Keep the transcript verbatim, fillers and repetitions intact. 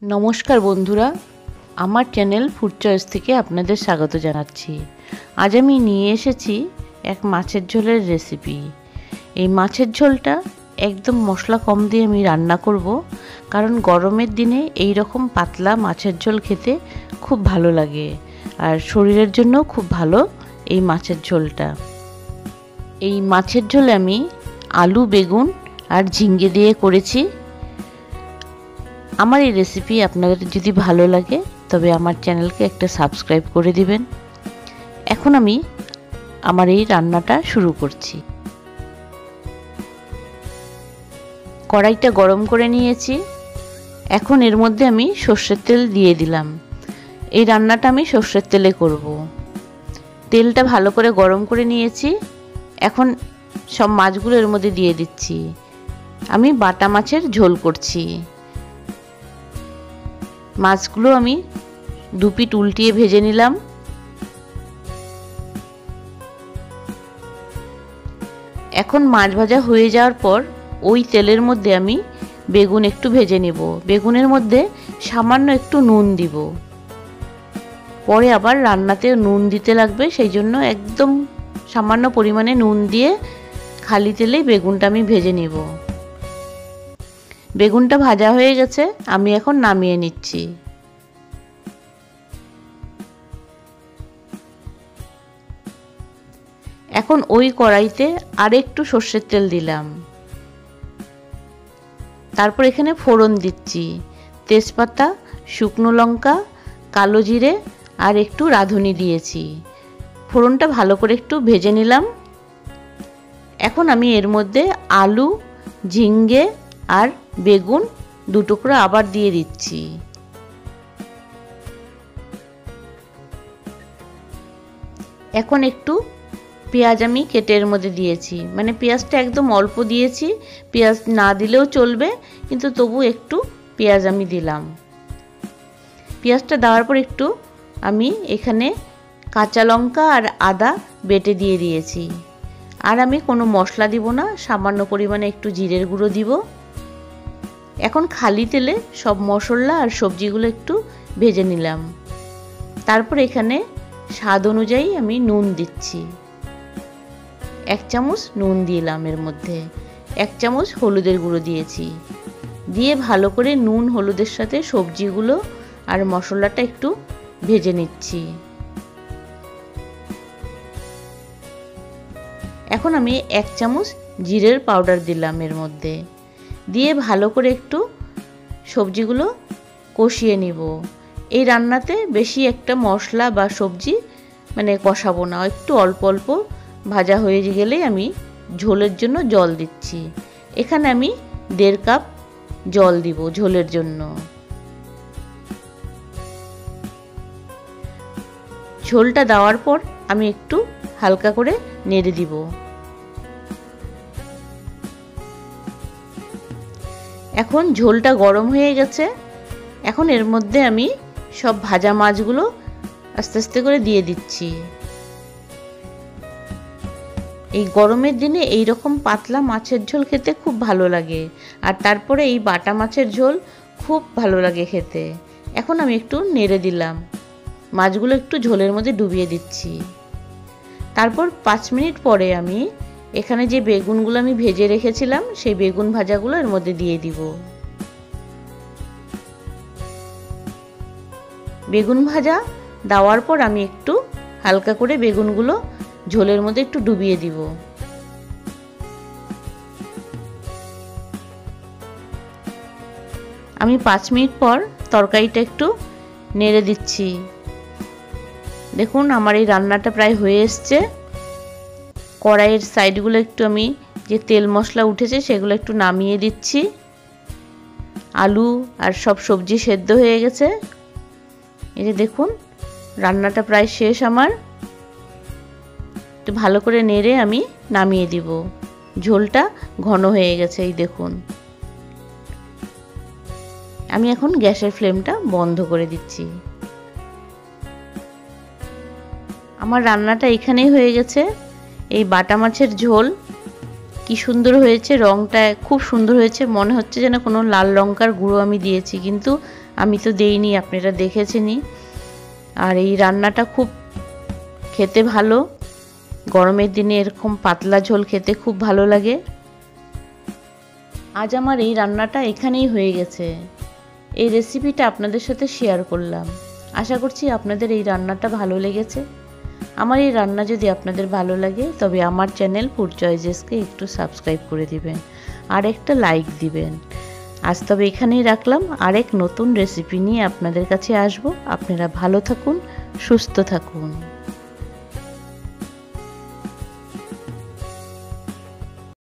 নমস্কার বন্ধুরা, আমার চ্যানেল ফুড চয়েস থেকে আপনাদের স্বাগত জানাচ্ছি। আজ আমি নিয়ে এসেছি এক মাছের ঝোলের রেসিপি। এই মাছের ঝোলটা একদম মশলা কম দিয়ে আমি রান্না করব, কারণ গরমের দিনে এই রকম পাতলা মাছের ঝোল খেতে খুব ভালো লাগে আর শরীরের জন্য খুব ভালো এই মাছের ঝোলটা। এই মাছের ঝোলে আমি আলু, বেগুন আর ঝিঙ্গে দিয়ে করেছি। আমার এই রেসিপি আপনাদের যদি ভালো লাগে তবে আমার চ্যানেলকে একটা সাবস্ক্রাইব করে দিবেন। এখন আমি আমার এই রান্নাটা শুরু করছি। কড়াইটা গরম করে নিয়েছি। এখন এর মধ্যে আমি সর্ষের তেল দিয়ে দিলাম। এই রান্নাটা আমি সর্ষের তেলে করব। তেলটা ভালো করে গরম করে নিয়েছি। এখন সব মাছগুলো এর মধ্যে দিয়ে দিচ্ছি। আমি বাটা মাছের ঝোল করছি। মাছগুলো আমি দু পিঠ উল্টিয়ে ভেজে নিলাম। এখন মাছ ভাজা হয়ে যাওয়ার পর ওই তেলের মধ্যে আমি বেগুন একটু ভেজে নেব। বেগুনের মধ্যে সামান্য একটু নুন দিব। পরে আবার রান্নাতে নুন দিতে লাগবে, সেই জন্য একদম সামান্য পরিমাণে নুন দিয়ে খালি তেলেই বেগুনটা আমি ভেজে নেব। বেগুনটা ভাজা হয়ে গেছে, আমি এখন নামিয়ে নিচ্ছি। এখন ওই কড়াইতে আরেকটু সর্ষের তেল দিলাম। তারপর এখানে ফোড়ন দিচ্ছি। তেজপাতা, শুকনো লঙ্কা, কালো জিরে আর একটু রাঁধুনি দিয়েছি। ফোড়নটা ভালো করে একটু ভেজে নিলাম। এখন আমি এর মধ্যে আলু, ঝিঙ্গে আর বেগুন দু টুকরো আবার দিয়ে দিচ্ছি। এখন একটু পেঁয়াজ আমি কেটে এর মধ্যে দিয়েছি, মানে পেঁয়াজটা একদম অল্প দিয়েছি। পেঁয়াজ না দিলেও চলবে, কিন্তু তবু একটু পেঁয়াজ আমি দিলাম। পেঁয়াজটা দেওয়ার পর একটু আমি এখানে কাঁচা লঙ্কা আর আদা বেটে দিয়ে দিয়েছি। আর আমি কোনো মশলা দিব না, সামান্য পরিমাণে একটু জিরের গুঁড়ো দিব। এখন খালি তেলে সব মশলা আর সবজিগুলো একটু ভেজে নিলাম। তারপর এখানে স্বাদ অনুযায়ী আমি নুন দিচ্ছি। এক চামচ নুন দিলাম এর মধ্যে। এক চামচ হলুদের গুঁড়ো দিয়েছি। দিয়ে ভালো করে নুন হলুদের সাথে সবজিগুলো আর মশলাটা একটু ভেজে নিচ্ছি। এখন আমি এক চামচ জিরের পাউডার দিলাম এর মধ্যে। দিয়ে ভালো করে একটু সবজিগুলো কষিয়ে নিব। এই রান্নাতে বেশি একটা মশলা বা সবজি মানে কষাবো না, একটু অল্প অল্প ভাজা হয়ে গেলেই আমি ঝোলের জন্য জল দিচ্ছি। এখানে আমি দেড় কাপ জল দিব ঝোলের জন্য। ঝোলটা দেওয়ার পর আমি একটু হালকা করে নেড়ে দিব। এখন ঝোলটা গরম হয়ে গেছে। এখন এর মধ্যে আমি সব ভাজা মাছগুলো আস্তে আস্তে করে দিয়ে দিচ্ছি। এই গরমের দিনে এই রকম পাতলা মাছের ঝোল খেতে খুব ভালো লাগে, আর তারপরে এই বাটা মাছের ঝোল খুব ভালো লাগে খেতে। এখন আমি একটু নেড়ে দিলাম। মাছগুলো একটু ঝোলের মধ্যে ডুবিয়ে দিচ্ছি। তারপর পাঁচ মিনিট পরে আমি এখানে যে বেগুনগুলো আমি ভেজে রেখেছিলাম সেই বেগুন ভাজাগুলো এর মধ্যে দিয়ে দিব। বেগুন ভাজা দেওয়ার পর আমি একটু হালকা করে বেগুনগুলো ঝোলের মধ্যে একটু ডুবিয়ে দিব। আমি পাঁচ মিনিট পর তরকারিটা একটু নেড়ে দিচ্ছি। দেখুন আমার এই রান্নাটা প্রায় হয়ে এসছে। কড়াইয়ের সাইডগুলো একটু আমি যে তেল মশলা উঠেছে সেগুলো একটু নামিয়ে দিচ্ছি। আলু আর সব সবজি সেদ্ধ হয়ে গেছে। এই যে দেখুন রান্নাটা প্রায় শেষ আমার। একটু ভালো করে নেড়ে আমি নামিয়ে দিব। ঝোলটা ঘন হয়ে গেছে, এই দেখুন। আমি এখন গ্যাসের ফ্লেমটা বন্ধ করে দিচ্ছি। আমার রান্নাটা এখানেই হয়ে গেছে। এই বাটা মাছের ঝোল কি সুন্দর হয়েছে, রঙটা খুব সুন্দর হয়েছে। মনে হচ্ছে যেন কোনো লাল লঙ্কার গুঁড়ো আমি দিয়েছি, কিন্তু আমি তো দেইনি, আপনারা দেখেছেনই। আর এই রান্নাটা খুব খেতে ভালো, গরমের দিনে এরকম পাতলা ঝোল খেতে খুব ভালো লাগে। আজ আমার এই রান্নাটা এখানেই হয়ে গেছে। এই রেসিপিটা আপনাদের সাথে শেয়ার করলাম। আশা করছি আপনাদের এই রান্নাটা ভালো লেগেছে। আমার এই রান্না যদি আপনাদের ভালো লাগে তবে আমার চ্যানেল ফুড চয়েসেসকে একটু সাবস্ক্রাইব করে দিবেন আর একটা লাইক দিবেন। আজ তবে এখানেই রাখলাম, আরেক নতুন রেসিপি নিয়ে আপনাদের কাছে আসবো। আপনারা ভালো থাকুন, সুস্থ থাকুন।